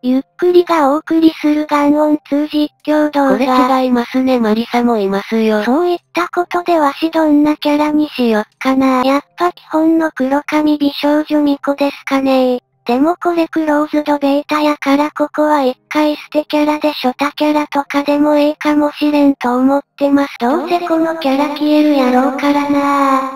ゆっくりがお送りするガンオン2実況動画。 これ違いますね。マリサもいますよ。 そういったことでわしどんなキャラにしよっかな。やっぱ基本の黒髪美少女巫女ですかね。でもこれクローズドベータやからここは一回捨てキャラで初タキャラとかでもええかもしれんと思ってます。どうせこのキャラ消えるやろうからな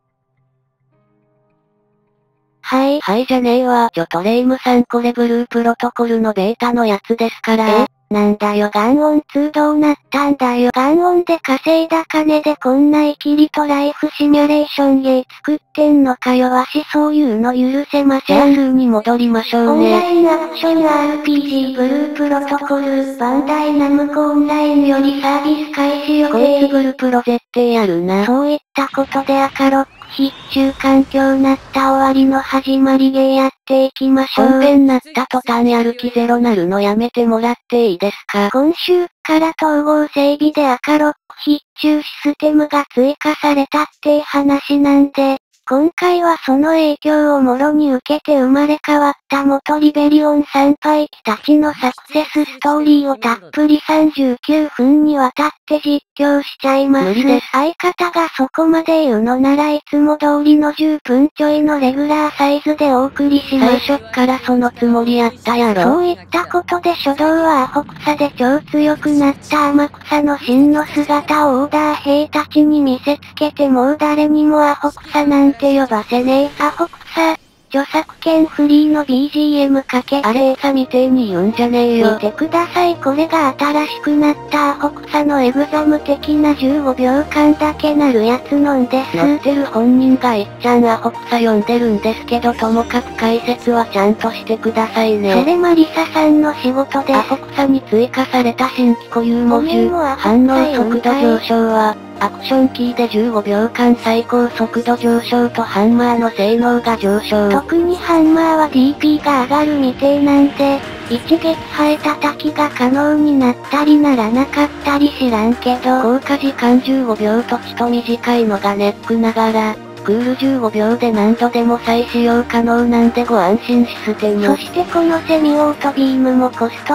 はいじゃねえわ。レイムさんこれブループロトコルのベータのやつですから。 なんだよガンオン2どうなったんだよ。ガンオンで稼いだ金でこんなイキリとライフシミュレーションゲー作ってんのかよ。わしそういうの許せません。 じゃあ2に戻りましょうね。 オンラインアクション RPG ブループロトコル、バンダイナムコオンラインよりサービス開始予定。 こいつブルプロ絶対やるな。 そういったことで赤ロック必中環境なった終わりの始まりゲーやっていきましょう。 本編なった途端やる気ゼロなるのやめてもらっていいですか。 今週から統合整備で赤ロック必中システムが追加されたって話なんで、今回はその影響をもろに受けて生まれ変わった元リベリオン参拝機たちのサクセスストーリーをたっぷり39分にわたって実況しちゃいます。 無理です。 相方がそこまで言うのならいつも通りの10分ちょいのレギュラーサイズでお送りします。 最初っからそのつもりやったやろ。 そういったことで初動はアホ草で超強くなった天草の真の姿をオーダー兵たちに見せつけてもう誰にもアホ草なんて呼ばせねえ。アホ草。著作権フリーの BGM かけて。 アレクサみてえに言うんじゃねえよ。 見てください。これが新しくなったアホ草のエグザム的な15秒間だけなるやつのんです。 乗ってる本人がいっちゃんアホ草呼んでるんですけどともかく解説はちゃんとしてくださいね。 それマリサさんの仕事です。 アホ草に追加された新規固有モジュ反応速度上昇は、アクションキーで15秒間最高速度上昇とハンマーの性能が上昇。 特にハンマーは DP が上がるみてえなんで、一撃破叩きが可能になったりならなかったり知らんけど。 効果時間15秒とちと短いのがネックながら、クール15秒で何度でも再使用可能なんでご安心システム。 そしてこのセミオートビームもコスト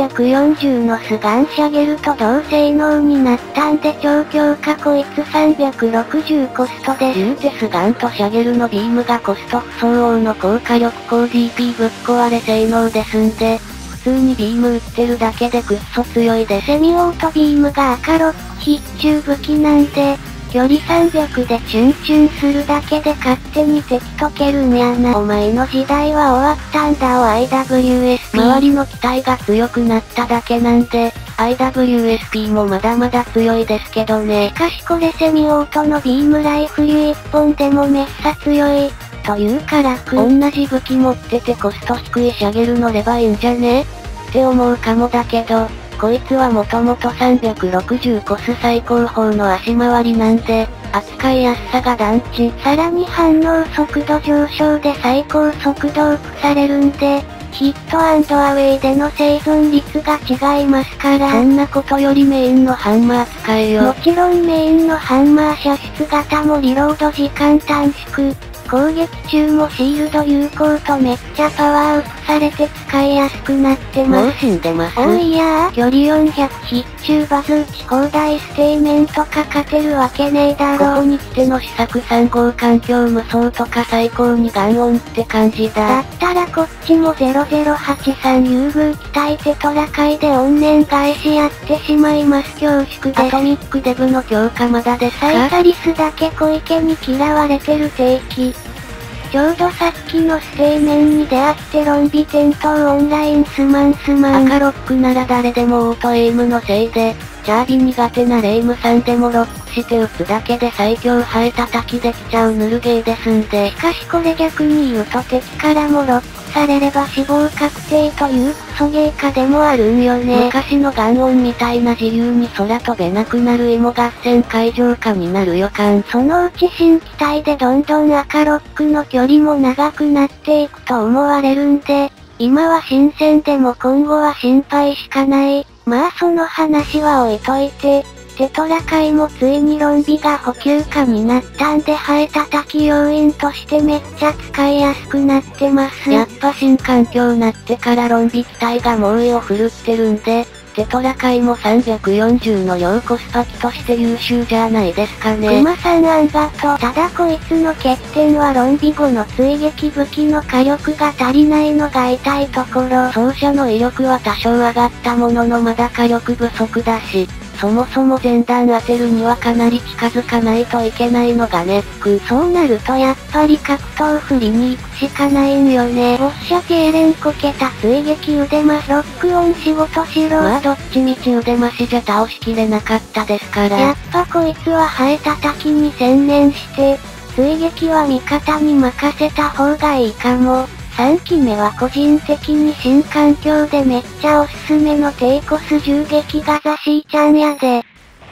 340のスガンシャゲルと同性能になったんで超強化こいつ360コストです。 言うてスガンとシャゲルのビームがコスト不相応の高火力高 DP ぶっ壊れ性能ですんで、普通にビーム撃ってるだけでくっそ強いです。 セミオートビームが赤ロック必中武器なんで、距離300でチュンチュンするだけで勝手に敵解けるんやな。お前の時代は終わったんだお IWSP。 周りの機体が強くなっただけなんで、IWSP もまだまだ強いですけどね。 しかしこれセミオートのビームライフル1本でもめっさ強い。というから同じ武器持っててコスト低いシャゲル乗ればいいんじゃねって思うかもだけど、こいつはもともと360コス最高峰の足回りなんで、扱いやすさが団地。 さらに反応速度上昇で最高速度アップされるんで、ヒットアウェイでの生存率が違いますから。 そんなことよりメインのハンマー使えよ。 もちろんメインのハンマー射出型もリロード時間短縮。攻撃中もシールド有効とめっちゃパワーアップされて使いやすくなってます。 もう死んでます。 おいやー、距離400必中バズ撃ち放題ステーメンとか勝てるわけねえだろ。 ここに来ての試作3号環境無双とか最高にガンオンって感じだ。 だったらこっちも0083優遇期待テトラ界で怨念返しやってしまいます。恐縮です。 アトミックデブの強化まだですか？ サイサリスだけ小池に嫌われてる定期。ちょうどさっきのステーメンに出会って論美点灯オンラインスマン。 赤ロックなら誰でもオートエイムのせいで、チャービ苦手なレイムさんでもロックして撃つだけで最強ハエ叩きできちゃうヌルゲーですんで。 しかしこれ逆に言うと敵からもロックされれば死亡確定というクソゲー化でもあるんよね。 昔のガンオンみたいな自由に空飛べなくなる芋合戦会場化になる予感。 そのうち新機体でどんどん赤ロックの距離も長くなっていくと思われるんで、今は新鮮でも今後は心配しかない。まあその話は置いといて、 テトラ界もついにロンビが補給化になったんでハエ叩き要因としてめっちゃ使いやすくなってます。 やっぱ新環境なってからロンビ機体が猛威を振るってるんで、テトラ界も340の両コスパ機として優秀じゃないですかね。 熊さんあんがと。ただこいつの欠点はロンビ後の追撃武器の火力が足りないのが痛いところ。 走者の威力は多少上がったもののまだ火力不足だし、そもそも前段当てるにはかなり近づかないといけないのがネック。 そうなるとやっぱり格闘振りに行くしかないんよね。ボッシャティエレンこけた追撃腕マロックオン仕事しろ。 まあどっちみち腕増しじゃ倒しきれなかったですから。 やっぱこいつはハエ叩きに専念して、追撃は味方に任せた方がいいかも。3機目は個人的に新環境でめっちゃおすすめのテイコス銃撃がザシーちゃんやで。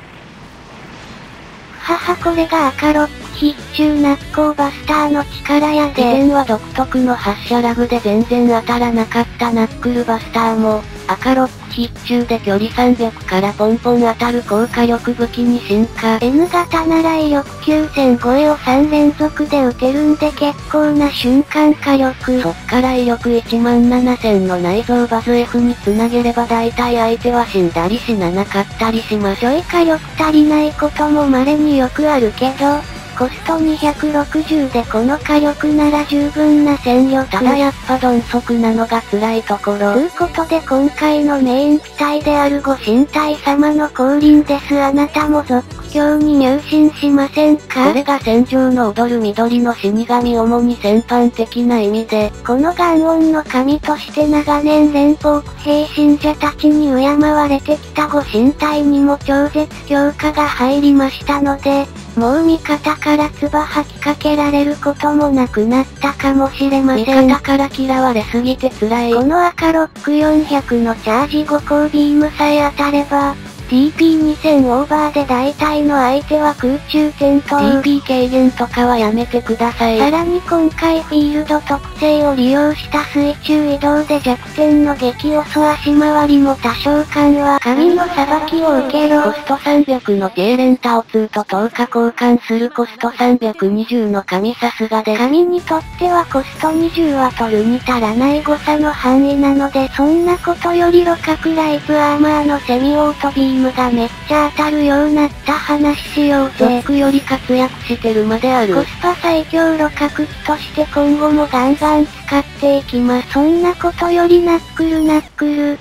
これが赤ロック必中ナッコーバスターの力やで。 以前は独特の発射ラグで全然当たらなかったナックルバスターも、赤ロック必中で距離300からポンポン当たる高火力武器に進化。 N 型なら威力9000超えを3連続で撃てるんで結構な瞬間火力。 そっから威力17000の内蔵バズ F に繋げれば大体相手は死んだり死ななかったりします。 ちょい火力足りないことも稀によくあるけど、コスト260でこの火力なら十分な戦力。 ただやっぱ鈍足なのが辛いところ。 ということで今回のメイン機体であるご神体様の降臨です。あなたも続興に入信しませんか？ これが戦場の踊る緑の死神主に戦犯的な意味で、 この元音の神として長年連邦区兵信者たちに敬われてきたご神体にも超絶強化が入りましたので、もう味方から唾吐きかけられることもなくなったかもしれません。 味方から嫌われすぎて辛い。 この赤ロック400のチャージ5光ビームさえ当たれば、TP2000 オーバーで大体の相手は空中戦闘。 TP 軽減とかはやめてください。 さらに今回フィールド特性を利用した水中移動で弱点の激遅足回りも多少緩和。神の裁きを受けろ。 コスト300の低レンタを2と10日交換するコスト320の神さすがです。 神にとってはコスト20は取るに足らない誤差の範囲なので、そんなことよりロカクライプアーマーのセミオートビームがめっちゃ当たるようなった話しようぜ。 族より活躍してるまである。 コスパ最強ロカク機として今後もガンガン使っていきます。そんなことよりナックル。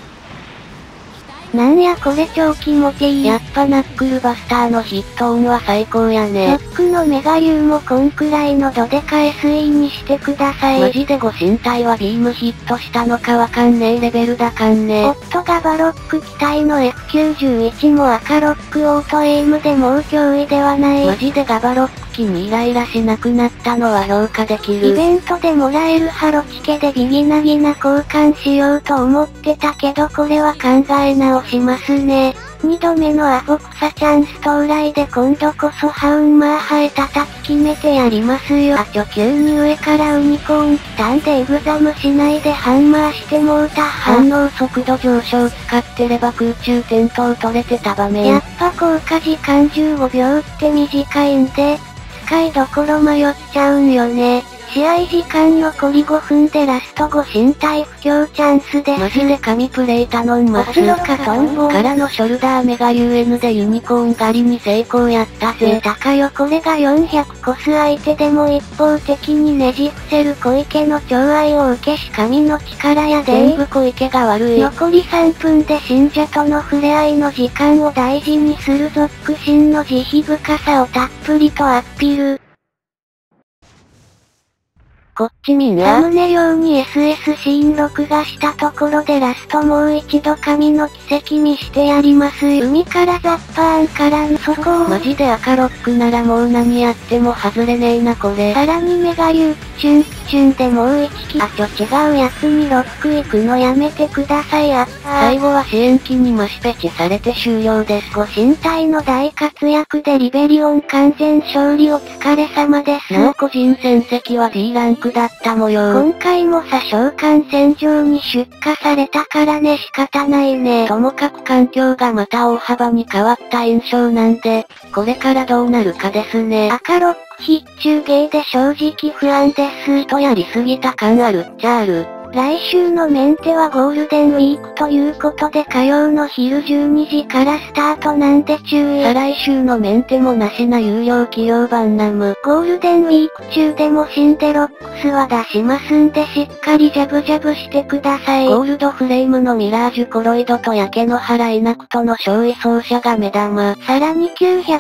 なんやこれ超気持ちいい。 やっぱナックルバスターのヒット音は最高やね。 ソックのメガ流もこんくらいのどでか SE にしてください。 マジでご神体はビームヒットしたのかわかんねえレベルだかんね。 夫がバロック機体の F91 も赤ロックオートエイムでもう脅威ではない。 マジでガバロック機にイライラしなくなったのは評価できる。 イベントでもらえるハロチケでビギナギナ交換しようと思ってたけどこれは考え直しますね。2度目のアフォクサチャンス到来で今度こそハウンマーハエ叩き決めてやりますよ。急に上からウニコーン来たんでエグザムしないでハンマーしてもうた。 反応速度上昇使ってれば空中転倒取れてた場面。 やっぱ効果時間15秒って短いんで、使いどころ迷っちゃうんよね。試合時間残り5分でラスト5身体不況チャンスです。 マジで神プレイ頼んます。 オスロかトンボからのショルダーメガ UN でユニコーン狩りに成功やったぜ。 高よこれが400コス相手でも一方的にねじ伏せる小池の寵愛を受けし神の力やで。 全部小池が悪い。 残り3分で信者との触れ合いの時間を大事にする属性の慈悲深さをたっぷりとアピール。 こっち見んや。 サムネ用に SS シーン録画したところでラストもう一度神の奇跡見してやりますよ。海からザッパーンからのそこを。 マジで赤ロックならもう何やっても外れねえなこれ。 さらにメガリューキチュンキ瞬でもう一機違うやつにロック行くのやめてください最後は支援機にマシペチされて終了です。 ご神体の大活躍でリベリオン完全勝利お疲れ様です。 なお個人戦績は D ランクだった模様。 今回も召喚戦場に出荷されたからね仕方ないね。 ともかく環境がまた大幅に変わった印象なんで、これからどうなるかですね。 赤ロック必中ゲーで正直不安です。 とやりすぎた感あるっちゃある。 来週のメンテはゴールデンウィークということで火曜の昼12時からスタートなんで注意。 再来週のメンテもなしな有料企業版ナム。 ゴールデンウィーク中でもシンデロックスは出しますんでしっかりジャブジャブしてください。 ゴールドフレームのミラージュコロイドと焼け野原イナクトの勝位走者が目玉。 さらに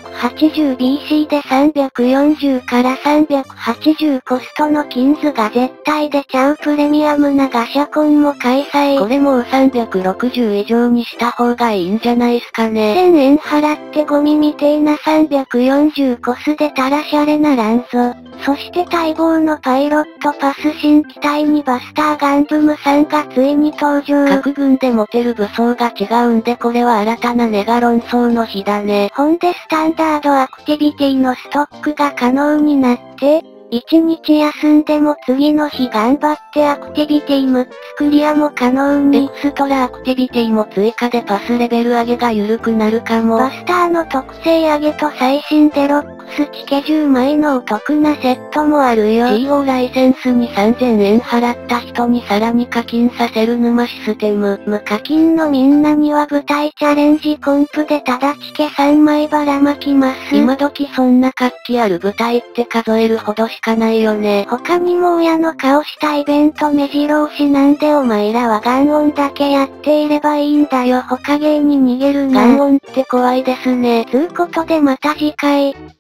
980BC で340から380コストのキンズが絶対出ちゃうプレミアムなガシャコンも開催。 これもう360以上にした方がいいんじゃないすかね。 1000円払ってゴミみてえな340コスでたらしゃれならんぞ。そして待望のパイロットパス新機体にバスターガンブムさんがついに登場。 各軍で持てる武装が違うんでこれは新たなネガ論争の日だね。 ほんでスタンダードアクティビティのストックが可能になって、1日休んでも次の日頑張ってアクティビティ6つクリアも可能に。 エクストラアクティビティも追加でパスレベル上げが緩くなるかも。 バスターの特性上げと最新デロックスチケ10枚のお得なセットもあるよ。 CO ライセンスに3000円払った人にさらに課金させる沼システム。 無課金のみんなには舞台チャレンジコンプでただチケ3枚ばらまきます。 今時そんな活気ある舞台って数えるほどしかないよね。 他にも親の顔したイベント目白押しなんでお前らはガンオンだけやっていればいいんだよ。他芸に逃げるな。 ガンオンって怖いですね。 つうことでまた次回。